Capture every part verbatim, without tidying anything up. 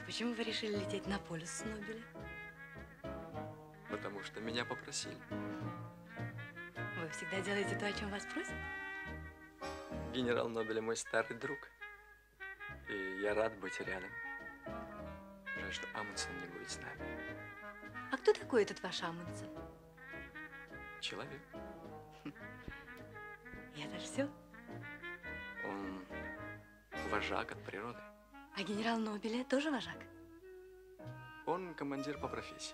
почему вы решили лететь на полюс с Нобеля? Потому что меня попросили. Вы всегда делаете то, о чем вас просят? Генерал Нобеля мой старый друг. И я рад быть рядом. Жаль, что Амундсен не будет с нами. А кто такой этот ваш Амундсен? Человек. И это все? Он вожак от природы. А генерал Нобеля тоже вожак? Он командир по профессии.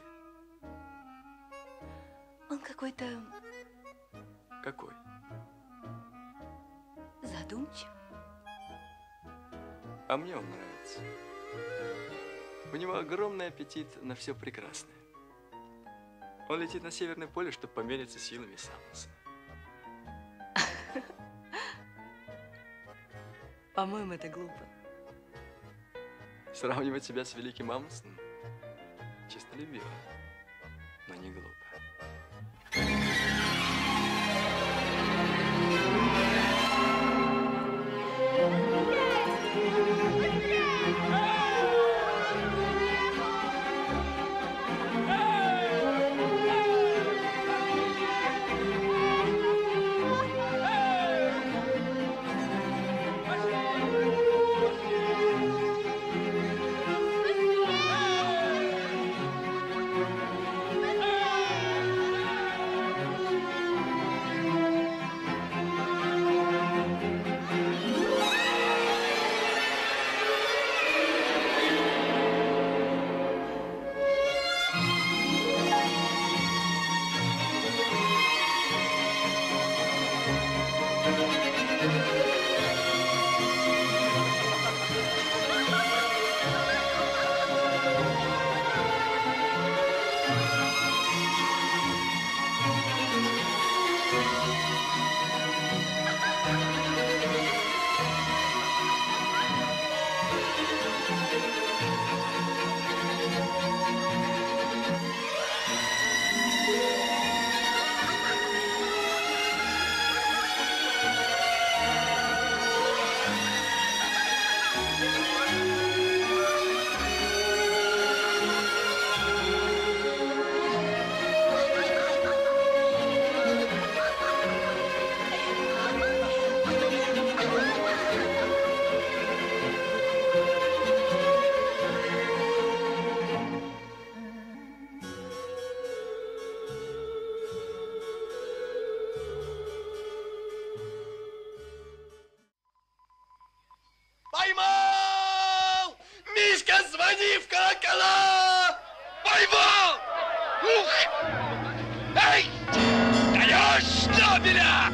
Он какой-то... Какой? Задумчив. А мне он нравится. У него огромный аппетит на все прекрасное. Он летит на Северное поле, чтобы помериться силами с Амундсеном. По-моему, это глупо. Сравнивать себя с великим Амундсеном честолюбиво, но не глупо. Поймал! Мишка, звони в колокола! Поймал! Ух! Эй! Даешь Нобеля!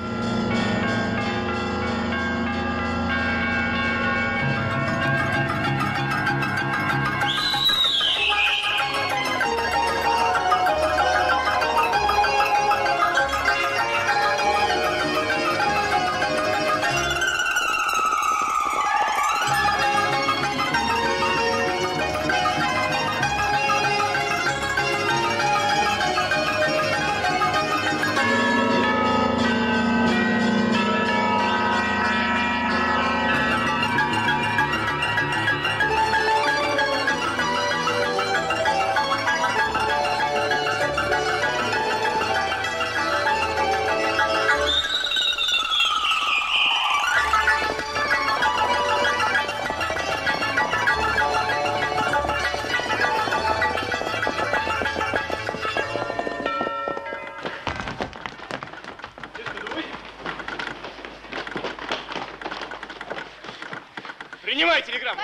Принимай телеграмму.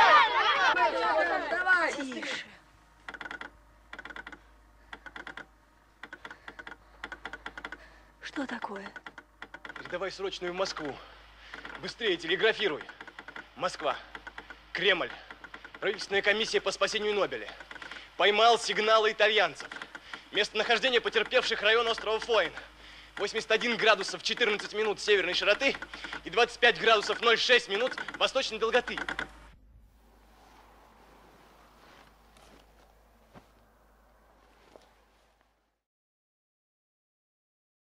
Давай, тише. Что такое? Передавай срочную в Москву. Быстрее телеграфируй. Москва. Кремль. Правительственная комиссия по спасению Нобеля. Поймал сигналы итальянцев. Местонахождение потерпевших район острова Фоин. восемьдесят один градусов четырнадцать минут северной широты и двадцать пять градусов ноль шесть минут восточной долготы.